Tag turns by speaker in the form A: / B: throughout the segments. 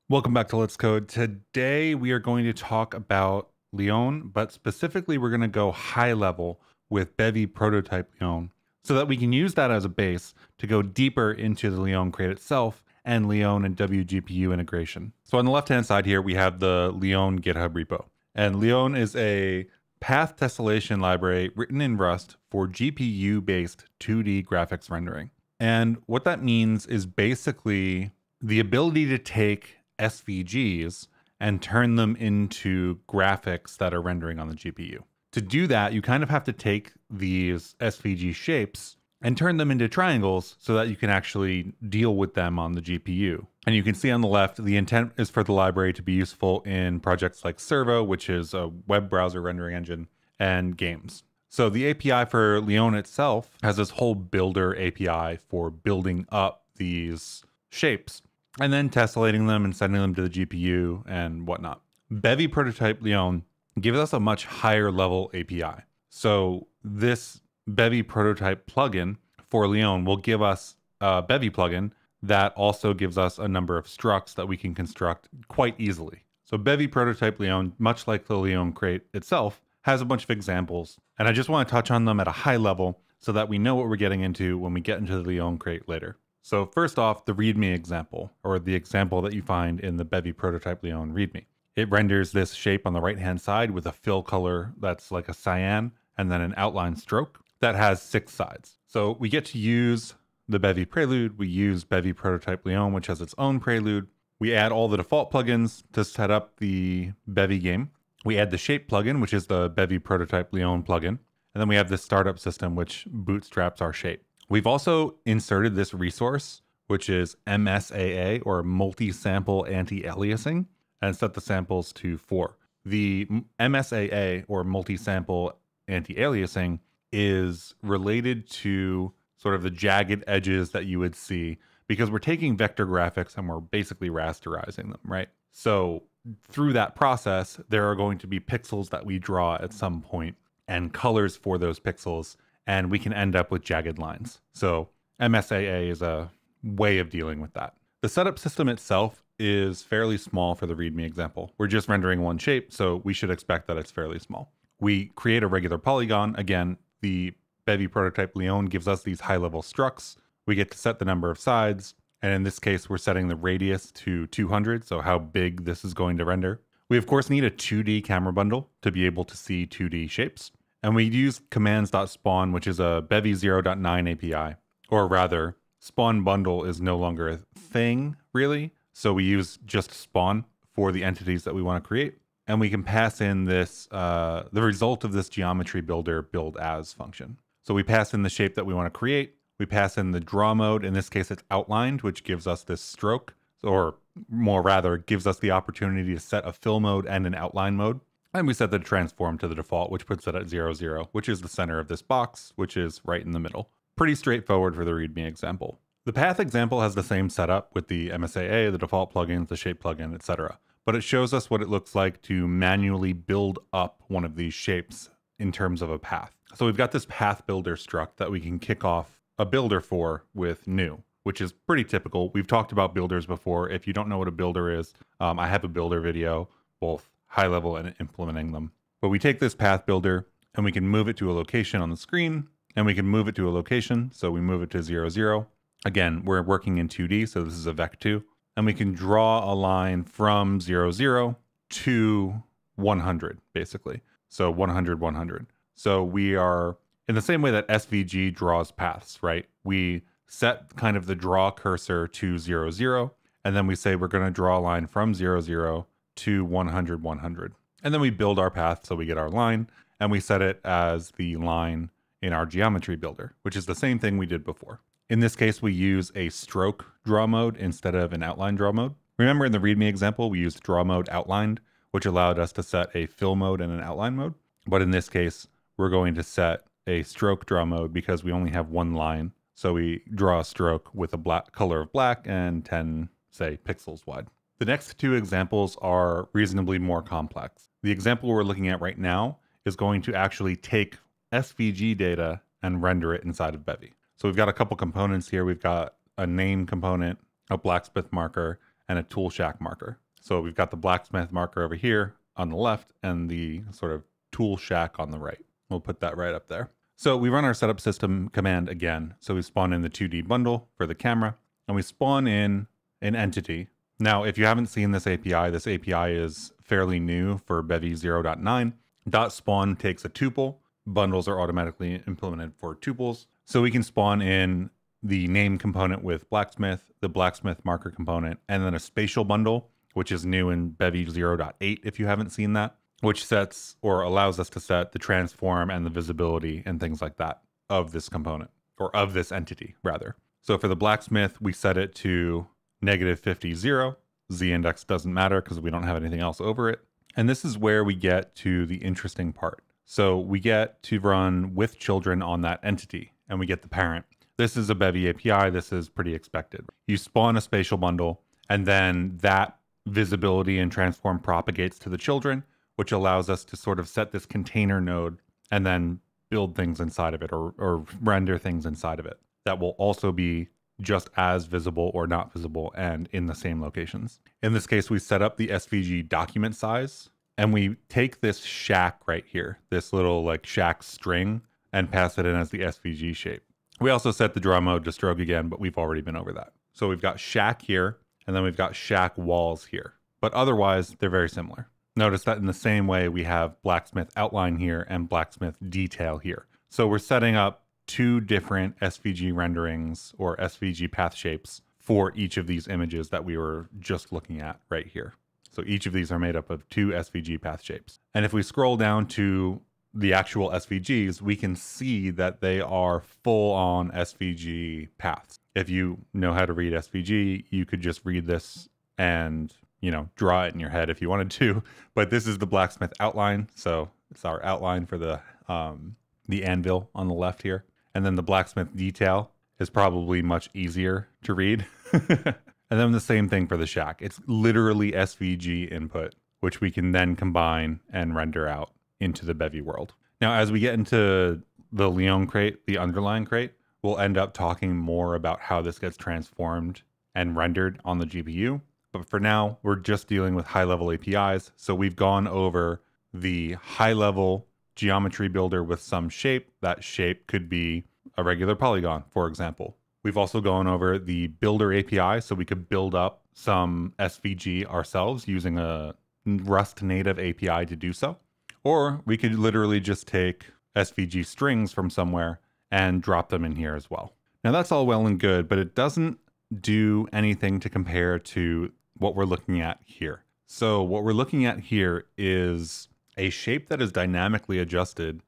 A: Welcome back to Let's Code. Today we are going to talk about Lyon, but specifically we're going to go high level with Bevy prototype Lyon so that we can use that as a base to go deeper into the Lyon crate itself and Lyon and WGPU integration. So on the left-hand side here, we have the Lyon GitHub repo. And Lyon is a path tessellation library written in Rust for GPU-based 2D graphics rendering. And what that means is basically the ability to take SVGs and turn them into graphics that are rendering on the GPU. To do that, you kind of have to take these SVG shapes and turn them into triangles so that you can actually deal with them on the GPU. And you can see on the left, the intent is for the library to be useful in projects like Servo, which is a web browser rendering engine, and games. So the API for Lyon itself has this whole builder API for building up these shapes and then tessellating them and sending them to the GPU and whatnot. Bevy prototype Lyon gives us a much higher level API. So this Bevy prototype plugin for Lyon will give us a Bevy plugin that also gives us a number of structs that we can construct quite easily. So Bevy prototype Lyon, much like the Lyon crate itself, has a bunch of examples. And I just want to touch on them at a high level so that we know what we're getting into when we get into the Lyon crate later. So first off, the Readme example, or the example that you find in the Bevy prototype Lyon Readme. It renders this shape on the right-hand side with a fill color that's like a cyan, and then an outline stroke that has 6 sides. So we get to use the Bevy prelude. We use Bevy prototype Lyon, which has its own prelude. We add all the default plugins to set up the Bevy game. We add the shape plugin, which is the Bevy prototype Lyon plugin. And then we have this startup system, which bootstraps our shape. We've also inserted this resource, which is MSAA, or multi-sample anti-aliasing, and set the samples to 4. The MSAA, or multi-sample anti-aliasing, is related to sort of the jagged edges that you would see, because we're taking vector graphics and we're basically rasterizing them, right? So through that process, there are going to be pixels that we draw at some point and colors for those pixels, and we can end up with jagged lines. So MSAA is a way of dealing with that. The setup system itself is fairly small for the Readme example. We're just rendering one shape, so we should expect that it's fairly small. We create a regular polygon. Again, the Bevy prototype Lyon gives us these high-level structs. We get to set the number of sides, and in this case, we're setting the radius to 200, so how big this is going to render. We, of course, need a 2D camera bundle to be able to see 2D shapes. And we use commands.spawn, which is a Bevy 0.9 API. Or rather, spawn bundle is no longer a thing, really. So we use just spawn for the entities that we want to create. And we can pass in this, the result of this geometry builder build as function. So we pass in the shape that we want to create. We pass in the draw mode. In this case, it's outlined, which gives us this stroke. Or more rather, gives us the opportunity to set a fill mode and an outline mode. And we set the transform to the default, which puts it at 0, 0, which is the center of this box, which is right in the middle. Pretty straightforward for the Readme example. The path example has the same setup with the MSAA, the default plugins, the shape plugin, etc. But it shows us what it looks like to manually build up one of these shapes in terms of a path. So we've got this path builder struct that we can kick off a builder for with new, which is pretty typical. We've talked about builders before. If you don't know what a builder is, I have a builder video, both high level and implementing them. But we take this path builder and we can move it to a location on the screen, and we can move it to a location. So we move it to 0, 0. Again, we're working in 2D, so this is a vec2. And we can draw a line from 0, 0 to 100, basically. So 100, 100. So we are in the same way that SVG draws paths, right? We set kind of the draw cursor to 0, 0, and then we say we're going to draw a line from 0, 0 to 100, 100. And then we build our path so we get our line, and we set it as the line in our geometry builder, which is the same thing we did before. In this case, we use a stroke draw mode instead of an outline draw mode. Remember in the Readme example, we used draw mode outlined, which allowed us to set a fill mode and an outline mode. But in this case, we're going to set a stroke draw mode because we only have one line. So we draw a stroke with a black color of black and 10, say, pixels wide. The next 2 examples are reasonably more complex. The example we're looking at right now is going to actually take SVG data and render it inside of Bevy. So we've got a couple components here. We've got a name component, a blacksmith marker, and a tool shack marker. So we've got the blacksmith marker over here on the left and the sort of tool shack on the right. We'll put that right up there. So we run our setup system command again. So we spawn in the 2D bundle for the camera, and we spawn in an entity. Now, if you haven't seen this API is fairly new for Bevy 0.9. .spawn takes a tuple. Bundles are automatically implemented for tuples. So we can spawn in the name component with blacksmith, the blacksmith marker component, and then a spatial bundle, which is new in Bevy 0.8 if you haven't seen that, which sets or allows us to set the transform and the visibility and things like that of this component, or of this entity rather. So for the blacksmith, we set it to -50, 0. Z index doesn't matter because we don't have anything else over it. And this is where we get to the interesting part. So we get to run with children on that entity, and we get the parent. This is a Bevy API. This is pretty expected. You spawn a spatial bundle, and then that visibility and transform propagates to the children, which allows us to sort of set this container node and then build things inside of it, or render things inside of it that will also be just as visible or not visible and in the same locations. In this case, we set up the SVG document size, and we take this shack right here, this little like shack string, and pass it in as the SVG shape. We also set the draw mode to stroke again, but we've already been over that. So we've got shack here, and then we've got shack walls here, but otherwise they're very similar. Notice that in the same way we have blacksmith outline here and blacksmith detail here. So we're setting up two different SVG renderings or SVG path shapes for each of these images that we were just looking at right here. So each of these are made up of two SVG path shapes. And if we scroll down to the actual SVGs, we can see that they are full on SVG paths. If you know how to read SVG, you could just read this and, you know, draw it in your head if you wanted to. But this is the blacksmith outline. So it's our outline for the anvil on the left here. And then the blacksmith detail is probably much easier to read. And then the same thing for the shack. It's literally SVG input, which we can then combine and render out into the Bevy world. Now, as we get into the Lyon crate, the underlying crate, we'll end up talking more about how this gets transformed and rendered on the GPU. But for now, we're just dealing with high-level APIs. So we've gone over the high-level geometry builder with some shape. That shape could be a regular polygon, for example. We've also gone over the builder API, so we could build up some SVG ourselves using a Rust native API to do so. Or we could literally just take SVG strings from somewhere and drop them in here as well. Now that's all well and good, but it doesn't do anything to compare to what we're looking at here. So what we're looking at here is a shape that is dynamically adjusted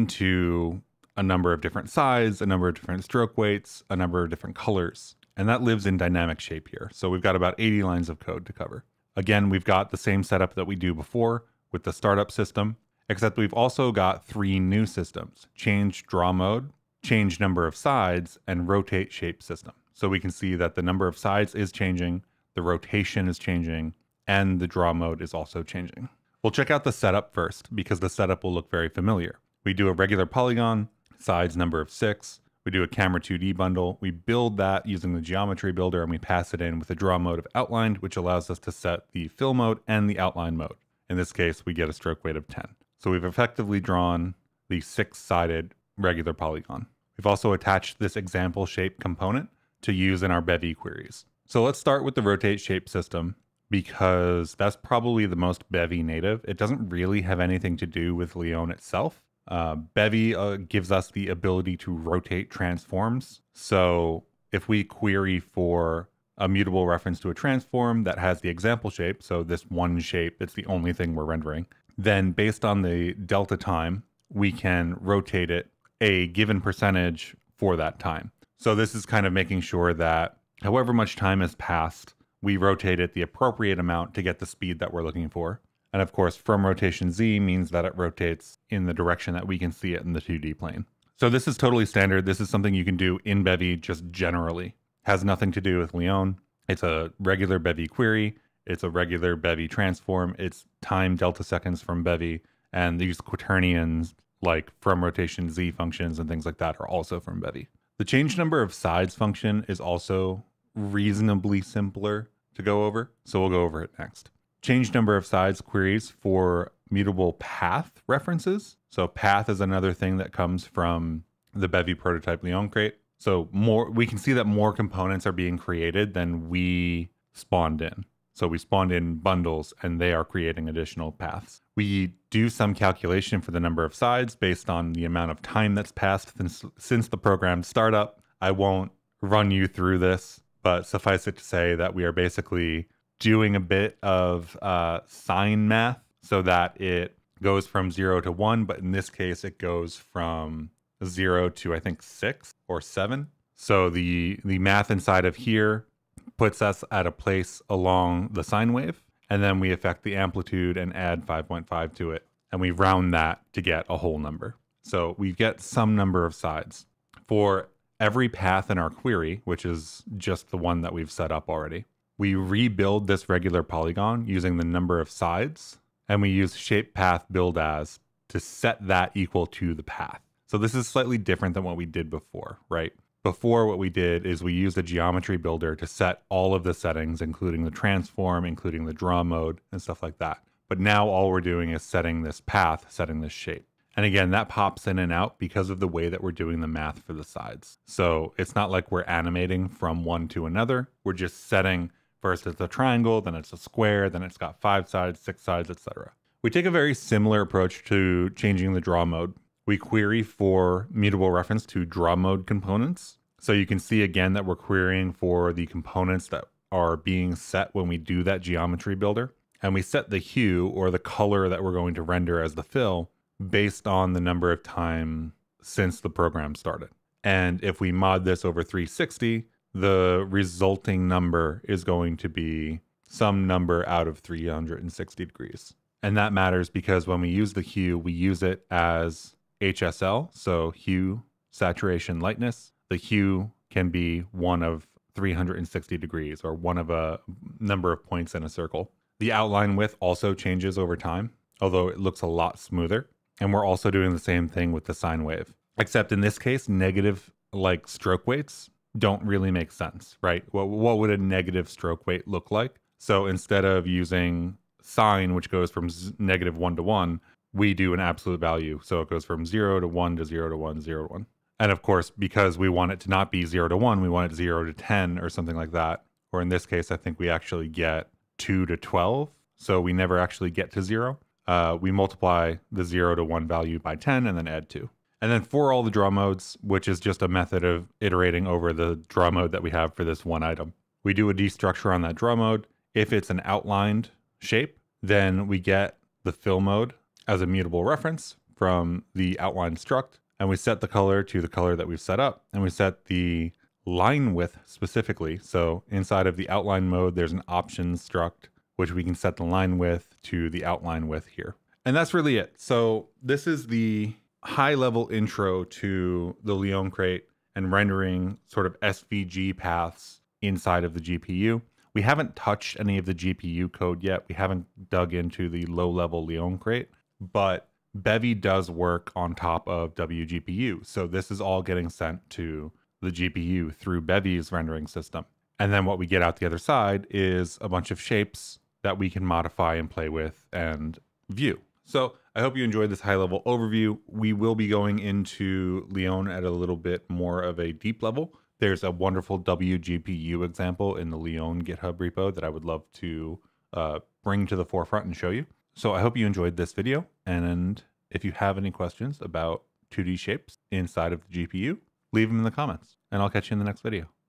A: into a number of different sizes, a number of different stroke weights, a number of different colors. And that lives in dynamic shape here. So we've got about 80 lines of code to cover. Again, we've got the same setup that we do before with the startup system, except we've also got 3 new systems: change draw mode, change number of sides, and rotate shape system. So we can see that the number of sides is changing, the rotation is changing, and the draw mode is also changing. We'll check out the setup first because the setup will look very familiar. We do a regular polygon, sides number of 6. We do a camera 2D bundle. We build that using the geometry builder, and we pass it in with a draw mode of outlined, which allows us to set the fill mode and the outline mode. In this case, we get a stroke weight of 10. So we've effectively drawn the 6-sided regular polygon. We've also attached this example shape component to use in our Bevy queries. So let's start with the rotate shape system because that's probably the most Bevy native. It doesn't really have anything to do with Lyon itself. Bevy gives us the ability to rotate transforms. So if we query for a mutable reference to a transform that has the example shape, so this one shape, it's the only thing we're rendering, then based on the delta time, we can rotate it a given percentage for that time. So this is kind of making sure that however much time has passed, we rotate it the appropriate amount to get the speed that we're looking for. And of course, from rotation Z means that it rotates in the direction that we can see it in the 2D plane. So this is totally standard. This is something you can do in Bevy just generally. Has nothing to do with Lyon. It's a regular Bevy query. It's a regular Bevy transform. It's time delta seconds from Bevy. And these quaternions, like from rotation Z functions and things like that, are also from Bevy. The change number of sides function is also reasonably simpler to go over, so we'll go over it next. Change number of sides queries for mutable path references. So path is another thing that comes from the Bevy prototype Lyon crate. So we can see that more components are being created than we spawned in. So we spawned in bundles and they are creating additional paths. We do some calculation for the number of sides based on the amount of time that's passed since the program's startup. I won't run you through this, but suffice it to say that we are basically doing a bit of sign math so that it goes from 0 to 1, but in this case it goes from 0 to I think 6 or 7. So the math inside of here puts us at a place along the sine wave, and then we affect the amplitude and add 5.5 to it, and we round that to get a whole number. So we get some number of sides. For every path in our query, which is just the one that we've set up already, we rebuild this regular polygon using the number of sides, and we use shape path build as to set that equal to the path. So this is slightly different than what we did before, right? Before, what we did is we used a geometry builder to set all of the settings, including the transform, including the draw mode, and stuff like that. But now all we're doing is setting this path, setting this shape. And again, that pops in and out because of the way that we're doing the math for the sides. So it's not like we're animating from one to another. We're just setting, first it's a triangle, then it's a square, then it's got 5 sides, 6 sides, etc. We take a very similar approach to changing the draw mode. We query for mutable reference to draw mode components. So you can see again that we're querying for the components that are being set when we do that geometry builder. And we set the hue, or the color that we're going to render as the fill, based on the number of time since the program started. And if we mod this over 360, the resulting number is going to be some number out of 360 degrees. And that matters because when we use the hue, we use it as HSL, so hue, saturation, lightness. The hue can be one of 360 degrees or one of a number of points in a circle. The outline width also changes over time, although it looks a lot smoother. And we're also doing the same thing with the sine wave, except in this case, negative like stroke weights don't really make sense, right? What would a negative stroke weight look like? So instead of using sine, which goes from -1 to 1, we do an absolute value. So it goes from 0 to 1 to 0 to 1, 0 to 1. And of course, because we want it to not be 0 to 1, we want it 0 to 10 or something like that. Or in this case, I think we actually get 2 to 12. So we never actually get to 0. We multiply the 0 to 1 value by 10 and then add 2. And then for all the draw modes, which is just a method of iterating over the draw mode that we have for this one item, we do a destructure on that draw mode. If it's an outlined shape, then we get the fill mode as a mutable reference from the outline struct, and we set the color to the color that we've set up, and we set the line width specifically. So inside of the outline mode, there's an options struct, which we can set the line width to the outline width here. And that's really it. So this is the high level intro to the Lyon crate and rendering sort of SVG paths inside of the GPU. We haven't touched any of the GPU code yet. We haven't dug into the low level Lyon crate, but Bevy does work on top of WGPU. So this is all getting sent to the GPU through Bevy's rendering system. And then what we get out the other side is a bunch of shapes that we can modify and play with and view. So I hope you enjoyed this high level overview. We will be going into Lyon at a little bit more of a deep level. There's a wonderful WGPU example in the Lyon GitHub repo that I would love to bring to the forefront and show you. So I hope you enjoyed this video. And if you have any questions about 2D shapes inside of the GPU, leave them in the comments and I'll catch you in the next video.